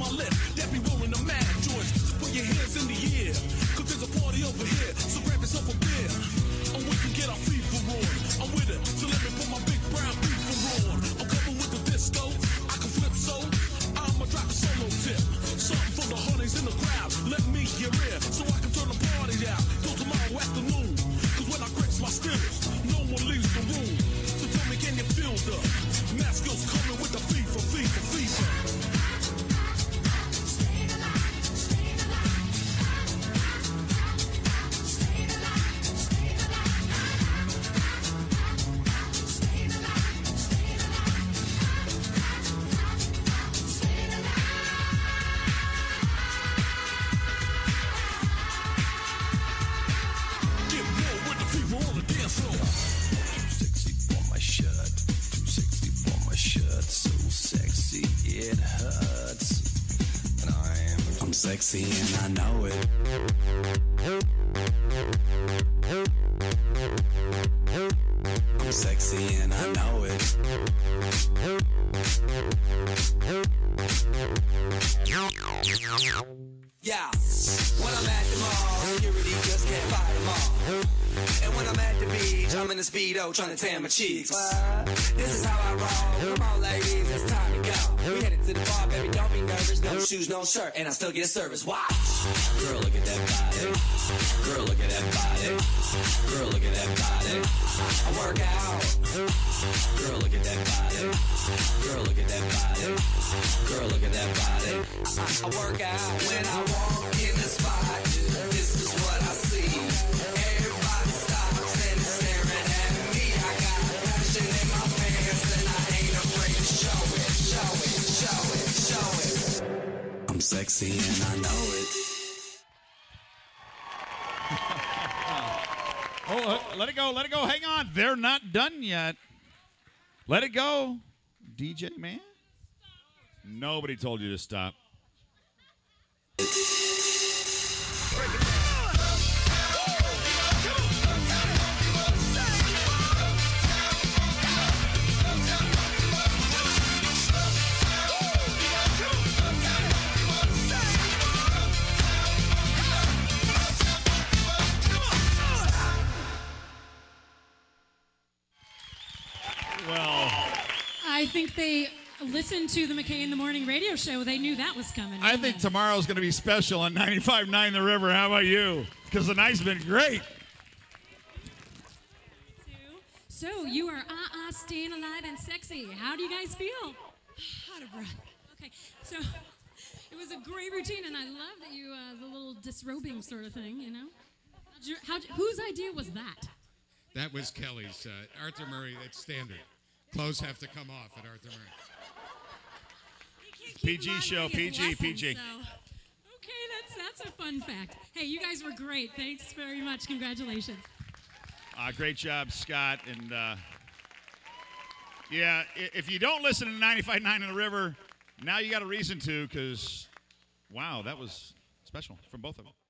my left, that be rolling the mad joints. Put your hands in the air, cause there's a party over here. So grab yourself a beer, and we can get our FIFA on. I'm with it, so let me put my big brown FIFA on. I'm coming with the disco, I can flip so. I'ma drop a solo tip. Something for the honeys in the crowd. Let me get in, so I can turn the party out till tomorrow afternoon. Cause when I grips my stills, no one leaves the room. So tell me, can you feel the Masco's coming with the FIFA, FIFA, FIFA? Sexy and I know it. I'm sexy and I know it. Yeah, when I'm at the mall, security just can't fight them all. And when I'm at the beach, I'm in a Speedo trying to tan my cheeks. This is how I roll. Come on, ladies, it's time to go. We headed to the bar, baby, don't be nervous. No shoes, no shirt, and I still get a service. Watch. Girl, look at that body. Girl, look at that body. Girl, look at that body. I work out. Girl, look at that body. Girl, look at that body. Girl, look at that body. I work out when I walk in the spot. This is what I see. Everybody stops and is staring at me. I got passion in my pants and I ain't afraid to show it, show it, show it, show it. I'm sexy and I know it. Oh, let it go, let it go. Hang on. They're not done yet. Let it go. DJ man. Nobody told you to stop. Well, I think they listened to the McKay in the Morning radio show. They knew that was coming. I think tomorrow's going to be special on 95.9 The River. How about you? Because the night's been great. So you are staying alive and sexy. How do you guys feel? Out of breath. Okay, so it was a great routine, and I love that you, the little disrobing sort of thing, you know? Whose idea was that? That was Kelly's. Arthur Murray, that's standard. Clothes have to come off at Arthur Murray. PG show, PG, lessons, PG. So. Okay, that's a fun fact. Hey, you guys were great. Thanks very much. Congratulations. Great job, Scott. And, yeah, if you don't listen to 95.9 in the River, now you got a reason to because, wow, that was special from both of them.